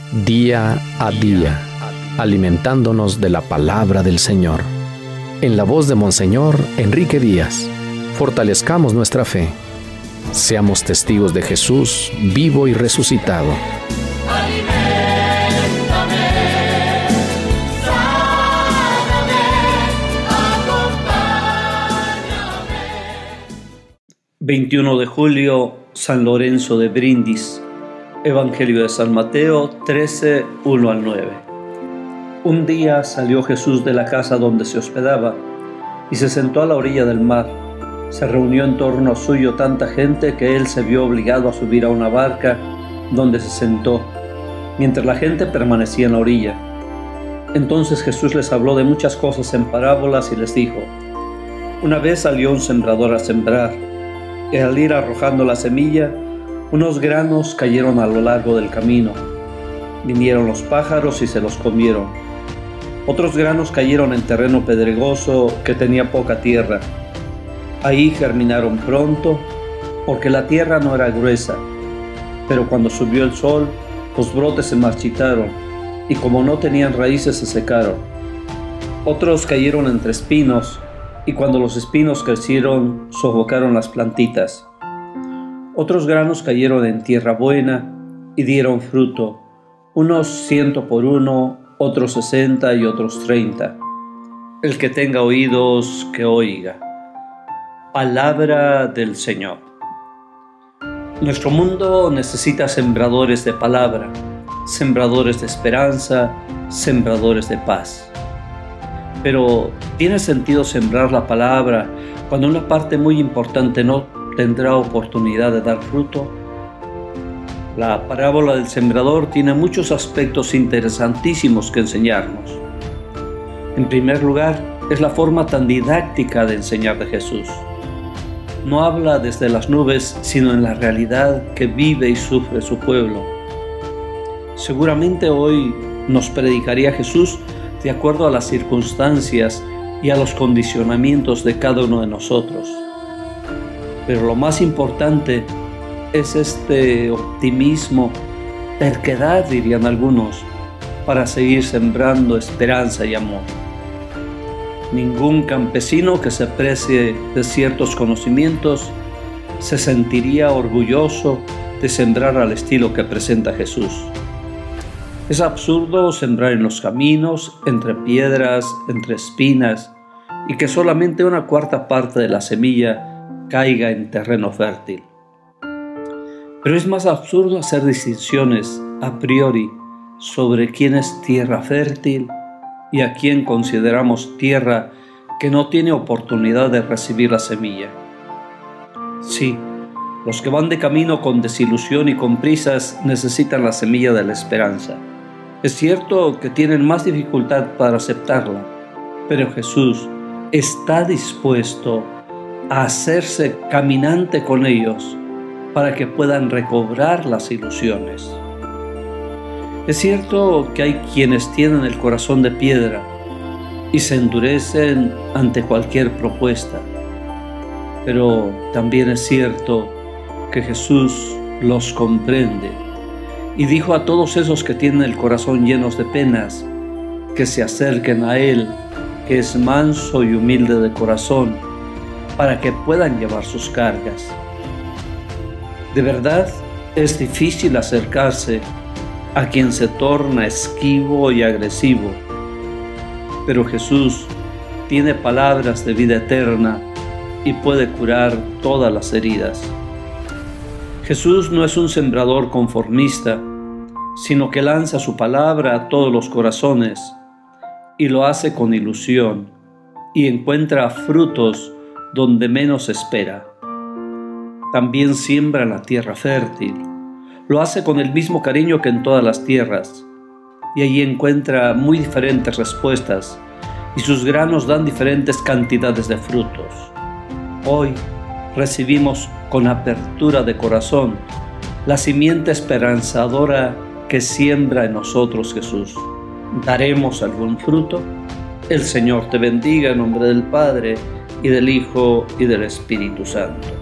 día a día, alimentándonos de la palabra del Señor. En la voz de Monseñor Enrique Díaz, fortalezcamos nuestra fe. Seamos testigos de Jesús vivo y resucitado. Aliméntame, sáname, acompáñame. 21 de julio, San Lorenzo de Brindis. Evangelio de San Mateo 13, 1 al 9. Un día salió Jesús de la casa donde se hospedaba y se sentó a la orilla del mar. Se reunió en torno suyo tanta gente que él se vio obligado a subir a una barca donde se sentó, mientras la gente permanecía en la orilla. Entonces Jesús les habló de muchas cosas en parábolas y les dijo: Una vez salió un sembrador a sembrar, y al ir arrojando la semilla, unos granos cayeron a lo largo del camino. Vinieron los pájaros y se los comieron. Otros granos cayeron en terreno pedregoso que tenía poca tierra. Ahí germinaron pronto, porque la tierra no era gruesa. Pero cuando subió el sol, los brotes se marchitaron, y como no tenían raíces se secaron. Otros cayeron entre espinos, y cuando los espinos crecieron, sofocaron las plantitas. Otros granos cayeron en tierra buena, y dieron fruto, unos 100 por uno, otros 60 y otros 30. El que tenga oídos, que oiga. Palabra del Señor. Nuestro mundo necesita sembradores de palabra, sembradores de esperanza, sembradores de paz. Pero, ¿tiene sentido sembrar la palabra cuando una parte muy importante no tendrá oportunidad de dar fruto? La parábola del sembrador tiene muchos aspectos interesantísimos que enseñarnos. En primer lugar, es la forma tan didáctica de enseñar de Jesús. No habla desde las nubes, sino en la realidad que vive y sufre su pueblo. Seguramente hoy nos predicaría Jesús de acuerdo a las circunstancias y a los condicionamientos de cada uno de nosotros. Pero lo más importante es este optimismo, terquedad dirían algunos, para seguir sembrando esperanza y amor. Ningún campesino que se precie de ciertos conocimientos se sentiría orgulloso de sembrar al estilo que presenta Jesús. Es absurdo sembrar en los caminos, entre piedras, entre espinas, y que solamente una cuarta parte de la semilla caiga en terreno fértil. Pero es más absurdo hacer distinciones a priori sobre quién es tierra fértil y a quién consideramos tierra que no tiene oportunidad de recibir la semilla. Sí, los que van de camino con desilusión y con prisas necesitan la semilla de la esperanza. Es cierto que tienen más dificultad para aceptarla, pero Jesús está dispuesto a hacerse caminante con ellos para que puedan recobrar las ilusiones. Es cierto que hay quienes tienen el corazón de piedra y se endurecen ante cualquier propuesta, pero también es cierto que Jesús los comprende y dijo a todos esos que tienen el corazón llenos de penas que se acerquen a Él, que es manso y humilde de corazón, para que puedan llevar sus cargas. De verdad, es difícil acercarse a quien se torna esquivo y agresivo, pero Jesús tiene palabras de vida eterna y puede curar todas las heridas. Jesús no es un sembrador conformista, sino que lanza su palabra a todos los corazones y lo hace con ilusión y encuentra frutos donde menos espera. También siembra la tierra fértil. Lo hace con el mismo cariño que en todas las tierras, y allí encuentra muy diferentes respuestas, y sus granos dan diferentes cantidades de frutos. Hoy recibimos con apertura de corazón la simiente esperanzadora que siembra en nosotros Jesús. ¿Daremos algún fruto? El Señor te bendiga en nombre del Padre, y del Hijo, y del Espíritu Santo.